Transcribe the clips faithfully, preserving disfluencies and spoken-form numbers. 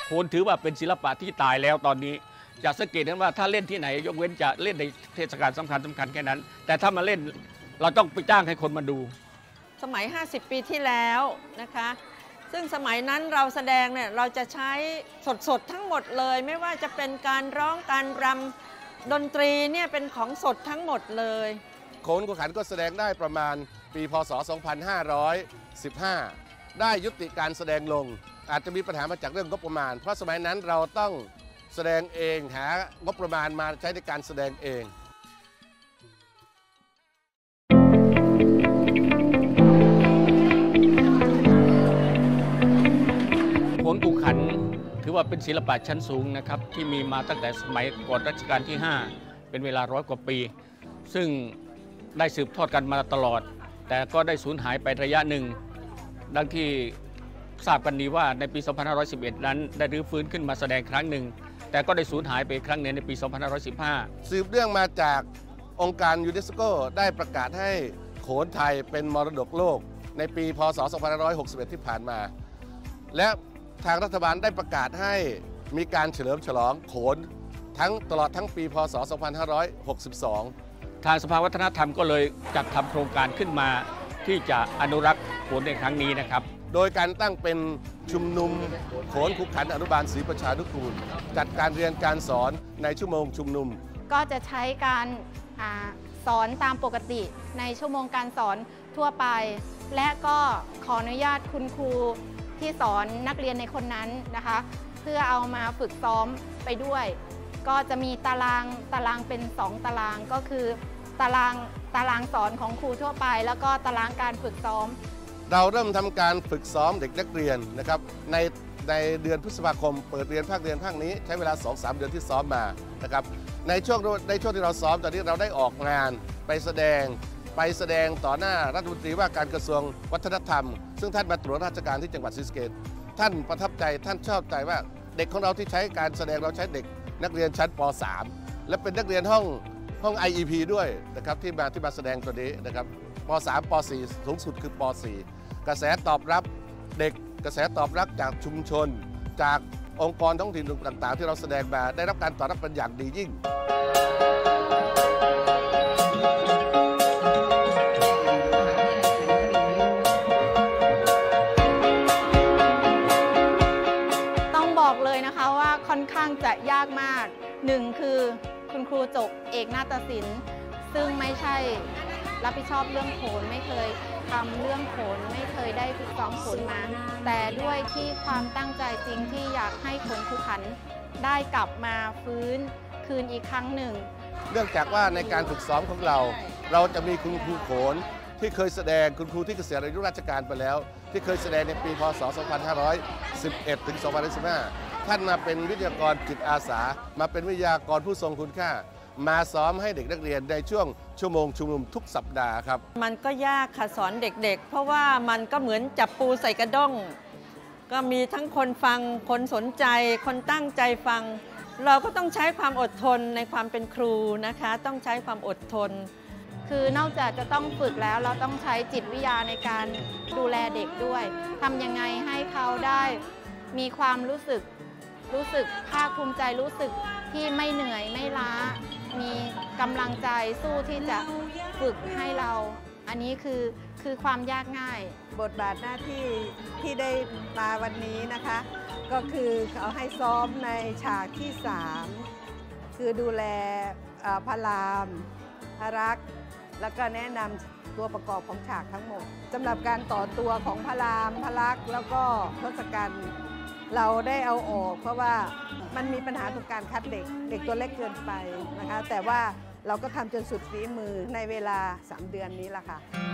โขนถือว่าเป็นศิลปะที่ตายแล้วตอนนี้จะสังเกตเห็นว่าถ้าเล่นที่ไหนยกเว้นจะเล่นในเทศกาลสำคัญสำคัญแค่นั้นแต่ถ้ามาเล่นเราต้องไปจ้างให้คนมาดูสมัยห้าสิบปีที่แล้วนะคะซึ่งสมัยนั้นเราแสดงเนี่ยเราจะใช้สดๆทั้งหมดเลยไม่ว่าจะเป็นการร้องการรำดนตรีเนี่ยเป็นของสดทั้งหมดเลยโขนขุขันก็แสดงได้ประมาณปีพศสองพันห้าร้อยสิบห้าได้ยุติการแสดงลงอาจจะมีปัญหามาจากเรื่องงบประมาณเพราะสมัยนั้นเราต้องแสดงเองหางบประมาณมาใช้ในการแสดงเองโขนขุขันถือว่าเป็นศิลปะชั้นสูงนะครับที่มีมาตั้งแต่สมัยก่อนรัชกาลที่ห้าเป็นเวลาร้อยกว่าปีซึ่งได้สืบทอดกันมาตลอดแต่ก็ได้สูญหายไประยะหนึ่งดังที่ทราบกันดีว่าในปี สองพันห้าร้อยสิบเอ็ด นั้นได้รื้อฟื้นขึ้นมาแสดงครั้งหนึ่งแต่ก็ได้สูญหายไปครั้งหนึ่งในปี สองพันห้าร้อยสิบห้าสืบเรื่องมาจากองค์การยูเนสโกได้ประกาศให้โขนไทยเป็นมรดกโลกในปีพศสองพันห้าร้อยหกสิบเอ็ด ที่ผ่านมาและทางรัฐบาลได้ประกาศให้มีการเฉลิมฉลองโขนทั้งตลอดทั้งปีพศสองพันห้าร้อยหกสิบสองทางสภาวัฒนธรรมก็เลยจัดทำโครงการขึ้นมาที่จะอนุรักษ์โขนในครั้งนี้นะครับโดยการตั้งเป็นชุมนุมโขนขุขันอนุบาลศรีประชานุกูลจัดการเรียนการสอนในชั่วโมงชุมนุมก็จะใช้การสอนตามปกติในชั่วโมงการสอนทั่วไปและก็ขออนุญาตคุณครูที่สอนนักเรียนในคนนั้นนะคะเพื่อเอามาฝึกซ้อมไปด้วยก็จะมีตารางตารางเป็นสองตารางก็คือตารางตารางสอนของครูทั่วไปแล้วก็ตารางการฝึกซ้อมเราเริ่มทำการฝึกซ้อมเด็กนักเรียนนะครับในในเดือนพฤษภาคมเปิดเรียนภาคเรียนภาคนี้ใช้เวลา สองถึงสาม เดือนที่ซ้อมมานะครับในช่วงในช่วงที่เราซ้อมตอนนี้เราได้ออกงานไปแสดงไปแสดงต่อหน้ารัฐมนตรีว่าการกระทรวงวัฒนธรรมซึ่งท่านมาตรวจราชการที่จังหวัดศรีสะเกษท่านประทับใจท่านชอบใจว่าเด็กของเราที่ใช้การแสดงเราใช้เด็กนักเรียนชั้นป สาม และเป็นนักเรียนห้องห้อง ไอ อี พี ด้วยนะครับที่มาที่มาแสดงตัวนี้นะครับป สาม ป สี่ สูงสุดคือป สี่ กระแสตอบรับเด็กกระแสตอบรับจากชุมชนจากองค์กรท้องถิ่นต่างๆที่เราแสดงมาได้รับการตอบรับเป็นอย่างดียิ่งต้องบอกเลยนะคะว่าค่อนข้างจะยากมากหนึ่งคือคุณครูจบเอกนาฏศิลป์ซึ่งไม่ใช่รับผิดชอบเรื่องโขนไม่เคยทำเรื่องโขนไม่เคยได้ฝึกซ้อมโขนมาแต่ด้วยที่ความตั้งใจจริงที่อยากให้โขนขุขันได้กลับมาฟื้นคืนอีกครั้งหนึ่งเนื่องจากว่าในการฝึกซ้อมของเราเราจะมีคุณครูโขนที่เคยแสดงคุณครูที่เกษียณอายุราชการไปแล้วที่เคยแสดงในปีพศสองพันห้าร้อยสิบเอ็ด ถึง สองพันสิบห้า ท่านมาเป็นวิทยากรจิตอาสามาเป็นวิทยากรผู้ทรงคุณค่ามาซ้อมให้เด็กนักเรียนในช่วงชั่วโมงชุมนุมทุกสัปดาห์ครับมันก็ยากค่ะสอนเด็กๆเพราะว่ามันก็เหมือนจับปูใส่กระด้งก็มีทั้งคนฟังคนสนใจคนตั้งใจฟังเราก็ต้องใช้ความอดทนในความเป็นครูนะคะต้องใช้ความอดทนคือนอกจากจะต้องฝึกแล้วเราต้องใช้จิตวิทยาในการดูแลเด็กด้วยทำยังไงให้เขาได้มีความรู้สึกรู้สึกภาคภูมิใจรู้สึกที่ไม่เหนื่อยไม่ล้ามีกำลังใจสู้ที่จะฝึกให้เราอันนี้คือคือความยากง่ายบทบาทหน้าที่ที่ได้มาวันนี้นะคะก็คือเขาให้ซ้อมในฉากที่สามคือดูแลพระรามพระรักษ์แล้วก็แนะนำตัวประกอบของฉากทั้งหมดสำหรับการต่อตัวของพระรามพระรักษ์แล้วก็ทศกัณฐ์เราได้เอาออกเพราะว่ามันมีปัญหาตรงการคัดเด็กเด็กตัวเล็กเกินไปนะคะแต่ว่าเราก็ทำจนสุดฝีมือในเวลาสามเดือนนี้ละค่ะ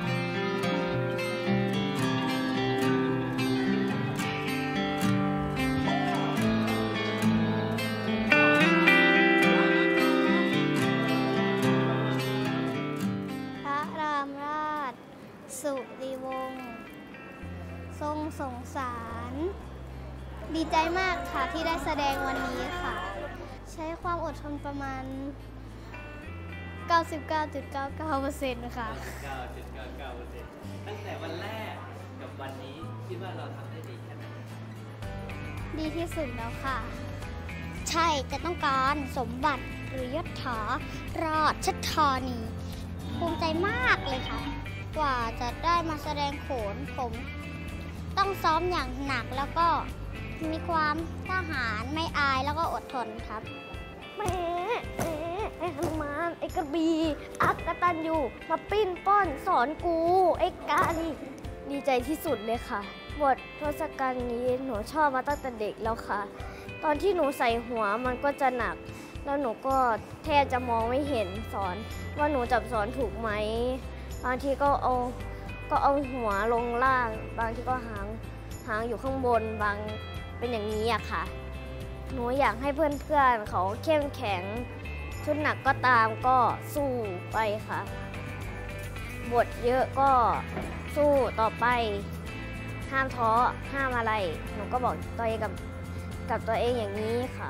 พระรามราชสุริวงศ์ทรงสงสารดีใจมากค่ะที่ได้แสดงวันนี้ค่ะใช้ความอดทนประมาณ เก้าสิบเก้าจุดเก้าเก้าเปอร์เซ็นต์ ค่ะเก้าสิบเก้าจุดเก้าเก้าเปอร์เซ็นต์ ตั้งแต่วันแรกกับวันนี้คิดว่าเราทำได้ดีแค่ไหนดีที่สุดแล้วค่ะ ใช่จะต้องการสมบัติหรือยศถาราชธานีภูมิใจมากเลยค่ะกว่าจะได้มาแสดงโขนผมต้องซ้อมอย่างหนักแล้วก็มีความกล้าหาญไม่อายแล้วก็อดทนครับแม่แม่ไอ้หนุมานไอ้กระบี่อักกตันอยู่มาปิ้นป้อนสอนกูไอ้กาลีดีใจที่สุดเลยค่ะบททศกัณฐ์นี้หนูชอบมาตั้งแต่เด็กแล้วค่ะตอนที่หนูใส่หัวมันก็จะหนักแล้วหนูก็แทบจะมองไม่เห็นสอนว่าหนูจับสอนถูกไหมบางทีก็เอาก็เอาหัวลงล่างบางทีก็หางหางอยู่ข้างบนบางเป็นอย่างนี้อะค่ะหนูอยากให้เพื่อนๆเขาเข้มแข็งชุดหนักก็ตามก็สู้ไปค่ะบทเยอะก็สู้ต่อไปห้ามท้อห้ามอะไรหนูก็บอกตัวเองกับกับตัวเองอย่างนี้ค่ะ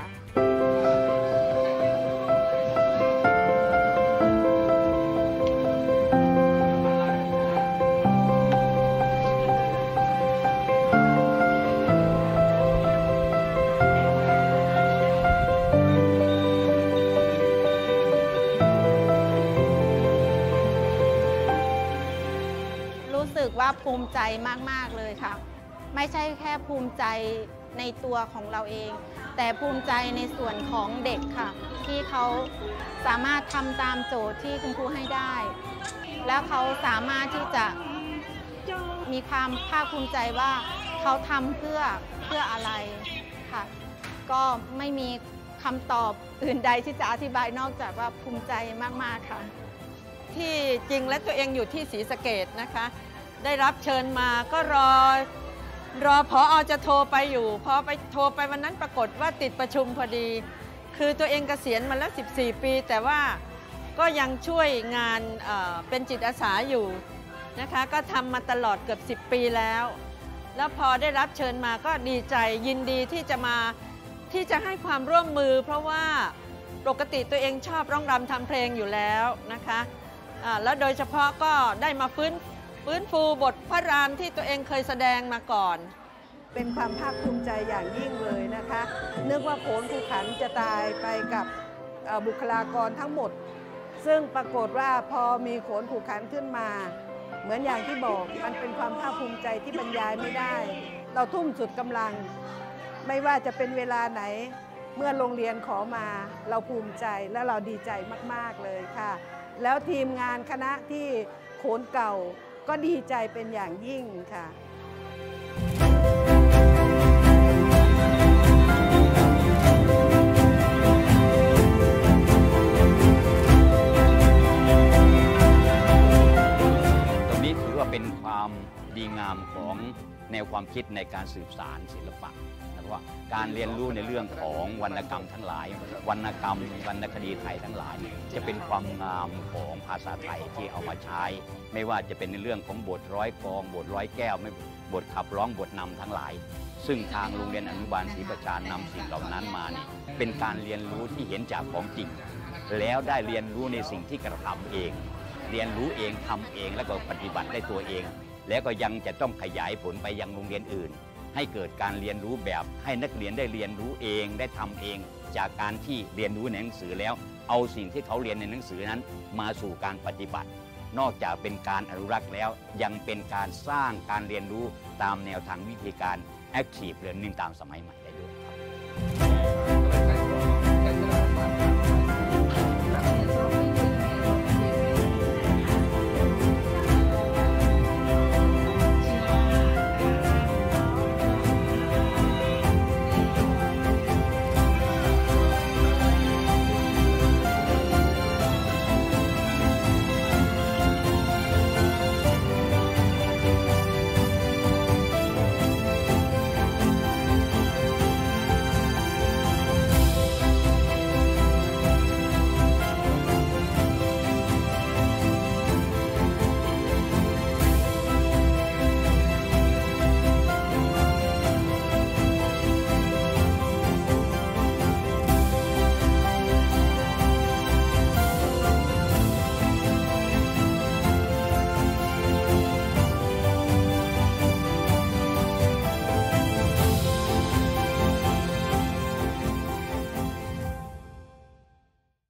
รู้สึกว่าภูมิใจมากๆเลยค่ะไม่ใช่แค่ภูมิใจในตัวของเราเองแต่ภูมิใจในส่วนของเด็กค่ะที่เขาสามารถทำตามโจทย์ที่คุณครูให้ได้แล้วเขาสามารถที่จะมีความภาคภูมิใจว่าเขาทำเพื่อเพื่ออะไรค่ะก็ไม่มีคำตอบอื่นใดที่จะอธิบายนอกจากว่าภูมิใจมากๆค่ะที่จริงและตัวเองอยู่ที่ศรีสะเกษนะคะได้รับเชิญมาก็รอรอผอ.จะโทรไปอยู่พอไปโทรไปวันนั้นปรากฏว่าติดประชุมพอดีคือตัวเองเกษียณมาแล้วสิบสี่ปีแต่ว่าก็ยังช่วยงานเอ่อเป็นจิตอาสาอยู่นะคะก็ทำมาตลอดเกือบสิบปีแล้วแล้วพอได้รับเชิญมาก็ดีใจยินดีที่จะมาที่จะให้ความร่วมมือเพราะว่าปกติตัวเองชอบร้องรำทำเพลงอยู่แล้วนะคะแล้วโดยเฉพาะก็ได้มาฟื้นฟื้นฟูบทพระรามที่ตัวเองเคยแสดงมาก่อนเป็นความภาคภูมิใจอย่างยิ่งเลยนะคะนึกว่าโขนภูขันจะตายไปกับบุคลากรทั้งหมดซึ่งปรากฏว่าพอมีโขนภูขันขึ้นมาเหมือนอย่างที่บอกมันเป็นความภาคภูมิใจที่บรรยายไม่ได้เราทุ่มสุดกำลังไม่ว่าจะเป็นเวลาไหนเมื่อโรงเรียนขอมาเราภูมิใจและเราดีใจมากๆเลยค่ะแล้วทีมงานคณะที่โขนเก่าก็ดีใจเป็นอย่างยิ่งค่ะตรงนี้ถือว่าเป็นความดีงามของแนวความคิดในการสืบสานศิลปะนะว่าการเรียนรู้ในเรื่องของวรรณกรรมทั้งหลายวรรณกรรมวรรณคดีไทยทั้งหลายจะเป็นความงามของภาษาไทยที่เอามาใช้ไม่ว่าจะเป็นในเรื่องของบทร้อยกลองบทร้อยแก้วไม่บทขับร้องบทนำทั้งหลายซึ่งทางโรงเรียนอนุบาลศรีประชานำสิ่งเหล่านั้นมาเนี่ยเป็นการเรียนรู้ที่เห็นจากของจริงแล้วได้เรียนรู้ในสิ่งที่กระทำเองเรียนรู้เองทำเองแล้วก็ปฏิบัติได้ตัวเองแล้วก็ยังจะต้องขยายผลไปยังโรงเรียนอื่นให้เกิดการเรียนรู้แบบให้นักเรียนได้เรียนรู้เองได้ทำเองจากการที่เรียนรู้ในหนังสือแล้วเอาสิ่งที่เขาเรียนในหนังสือนั้นมาสู่การปฏิบัตินอกจากเป็นการอนุรักษ์แล้วยังเป็นการสร้างการเรียนรู้ตามแนวทางวิธีการ Active Learning ตามสมัยใหม่ได้ด้วยครับ